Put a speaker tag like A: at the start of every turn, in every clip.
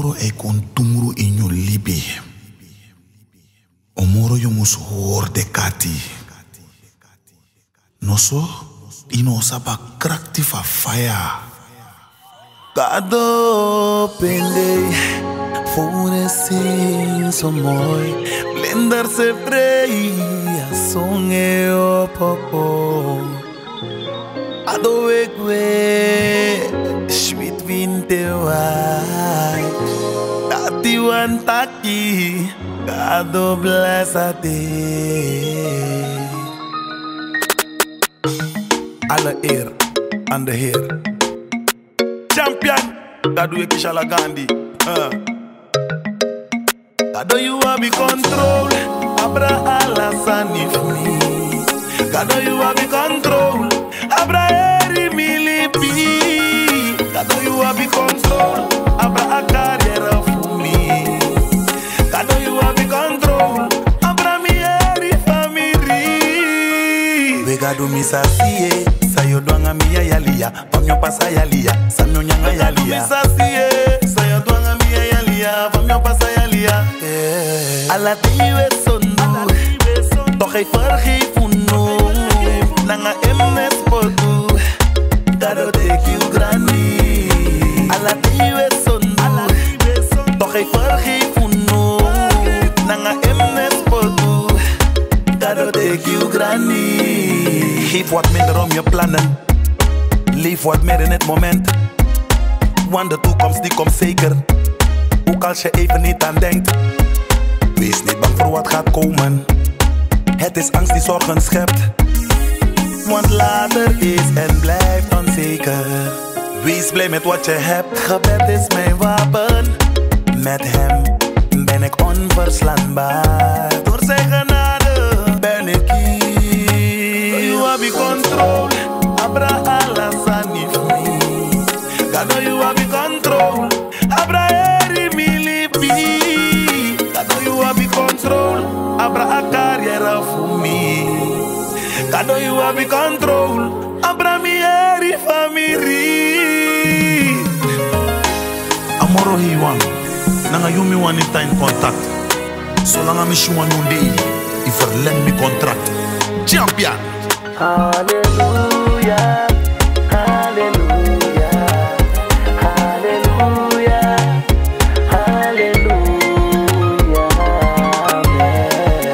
A: Omoro e kontumuru inyo libi. Omoro yo mus hoor de kati. Noso, ino saba krakti fa fire.
B: Kado pende, fone sing so mooi. Blender se vrij, songe opopo. Ado wekwe, sweet winte wai. Tati wan taki, kado blessate. Alle eer aan de Heer. Champion, dat doe ik Kishala Gandhi. Kado you have be control, Abra Alassani for me. Kado you have be control, Abra Eri Milipi. Kado you have be control, Abra a carriera for me. Kado you have be control, Abra mi eri family. We gado misa siye. Sayo duanga miya yalia, pamyo pasa yalia, samyo nyanga yalia. Misa siye, sayo duanga miya yalia, pamyo pasa yalia. Alla tiwe sondu, toch hij vergeef uno. Nanga emnes potu, kado take you granny. Alla tiwe sondu, toch hij vergeef uno. Nanga emnes potu, kado take you granny. Geef wat minder om je plannen. Leef wat meer in het moment. Want de toekomst die komt zeker. Ook als je even niet aan denkt. Wees niet bang voor wat gaat komen. Het is angst die zorgen schept. Want later is en blijft onzeker. Wees blij met wat je hebt. Gebed is mijn wapen. Met hem ben ik onverslandbaar. Door zijn genade ben ik hier. You have be control, Abra Alassani for me. Kado you have be control, Abra Eri Milipi. Kado you have be control, Abra a carriera for me. Kado you have be control, Abra mi eri family.
A: Amoro hiwan, nanga yumi wanita in contact. Zolang ami shuwan yundei, I verleng mi contract. Champion!
B: Hallelujah, hallelujah, hallelujah, hallelujah, amen.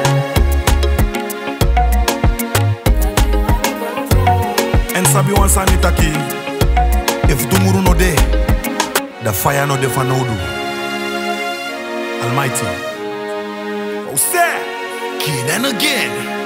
A: En sabi wan sanitaki, if dumuru no de, the fire no de fanodu. Almighty. Oh, sir! King and again.